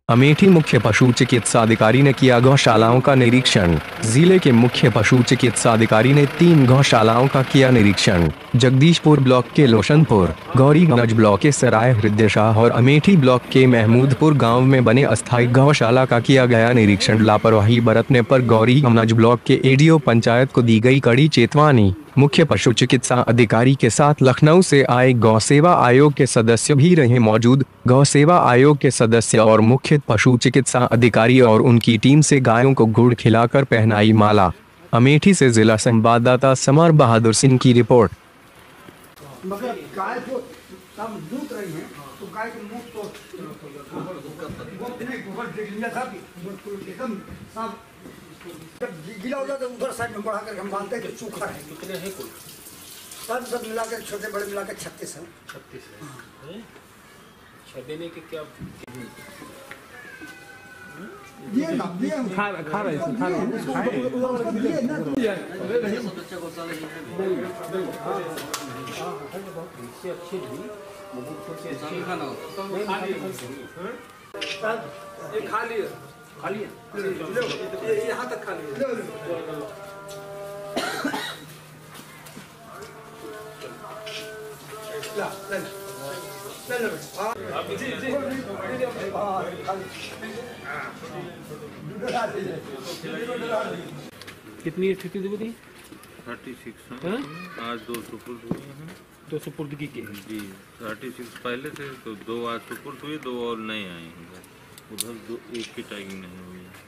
अमेठी मुख्य पशु चिकित्सा अधिकारी ने किया गौशालाओं का निरीक्षण। जिले के मुख्य पशु चिकित्सा अधिकारी ने 3 गौशालाओं का किया निरीक्षण। जगदीशपुर ब्लॉक के लोशनपुर, गौरीगंज ब्लॉक के सराय हृदयशाह और अमेठी ब्लॉक के महमूदपुर गांव में बने अस्थायी गौशाला का किया गया निरीक्षण। लापरवाही बरतने पर गौरीगंज ब्लॉक के एडीओ पंचायत को दी गई कड़ी चेतावनी। मुख्य पशु चिकित्सा अधिकारी के साथ लखनऊ से आए गौ सेवा आयोग के सदस्य भी रहे मौजूद। गौ सेवा आयोग के सदस्य और मुख्य पशु चिकित्सा अधिकारी और उनकी टीम से गायों को गुड़ खिलाकर पहनाई माला। अमेठी से जिला संवाददाता समर बहादुर सिंह की रिपोर्ट। मगर गाय जो सब दूध रही है तो गाय के मुंह तो गोबर देख लिया था एकदम सब गीला हो जाता उधर साइड में बढ़ा कर हम मानते हैं कि सूखा है। कितने हैं कुल? सब मिला के छोटे बड़े मिला के 36 है। 36 है। देने के क्या ये ना ये खा रहे ये ना ये खा लिए ये यहाँ तक खा लिए। कितनी स्थिति थी? 36 आज 2 सुपुर्द हुई हैं। 2 सुपुर्द की जी 36 पहले थे तो 2 आज सुपुर्द हुई, 2 और नए आए हैं। उधर 2 एक की टैगिंग नहीं हुई है।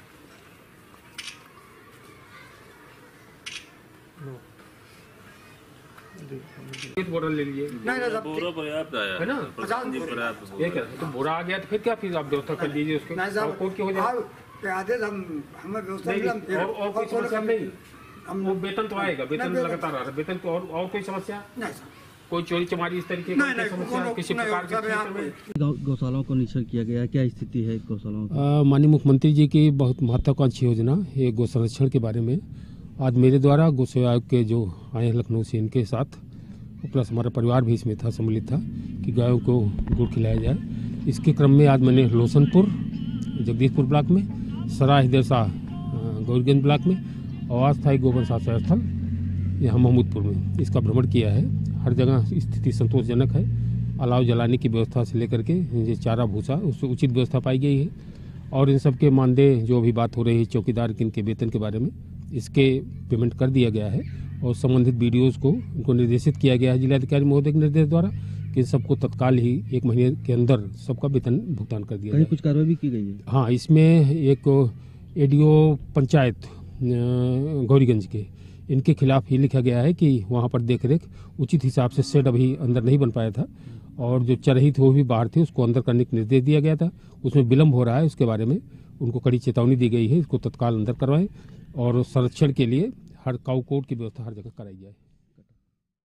बोरा ले लिए। नहीं बोरा पर्याप्त आया है ना? पर्याप्त। ये क्या तो बोरा आ गया तो फिर क्या, फिर आप व्यवस्था कर लीजिए उसके। नहीं साहब कोर्ट की हो जाए हमें व्यवस्था और कोई समस्या नहीं। वो वेतन तो आएगा, वेतन लगातार आ रहा है। वेतन को और कोई समस्या नहीं साहब, कोई चोरी चमारी इस तरीके की समस्या किसी प्रकार की? गौशालाओं का निरीक्षण किया गया, क्या स्थिति है गौशालाओं की? माननीय मुख्यमंत्री जी की बहुत महत्वाकांक्षी योजना ये गौ संरक्षण के बारे में आज मेरे द्वारा गौ सेवा आयोग के जो आए हैं लखनऊ से, इनके साथ प्लस हमारा परिवार भी इसमें था, सम्मिलित था कि गायों को गुड़ खिलाया जाए। इसके क्रम में आज मैंने लोशनपुर जगदीशपुर ब्लॉक में, सराय हृदयशाह गौरीगंज ब्लॉक में और अस्थायी गोवंश आश्रय स्थल यहाँ महमूदपुर में इसका भ्रमण किया है। हर जगह स्थिति संतोषजनक है। अलाव जलाने की व्यवस्था से लेकर के ये चारा भूसा उससे उचित व्यवस्था पाई गई है। और इन सब के मानदेय जो अभी बात हो रही है चौकीदार के वेतन के बारे में, इसके पेमेंट कर दिया गया है और संबंधित बीडीओज को उनको निर्देशित किया गया है जिलाधिकारी महोदय के निर्देश द्वारा कि सबको तत्काल ही 1 महीने के अंदर सबका वेतन भुगतान कर दिया जाए। कुछ कार्रवाई भी की गई है? हाँ, इसमें एक एडीओ पंचायत गौरीगंज के, इनके खिलाफ ये लिखा गया है कि वहाँ पर देखरेख उचित हिसाब से शेड अभी अंदर नहीं बन पाया था और जो चरही थे वो भी बाहर थे, उसको अंदर करने का निर्देश दिया गया था। उसमें विलम्ब हो रहा है, उसके बारे में उनको कड़ी चेतावनी दी गई है, इसको तत्काल अंदर करवाएं और संरक्षण के लिए हर काऊ कोर्ट की व्यवस्था हर जगह कराई जाए।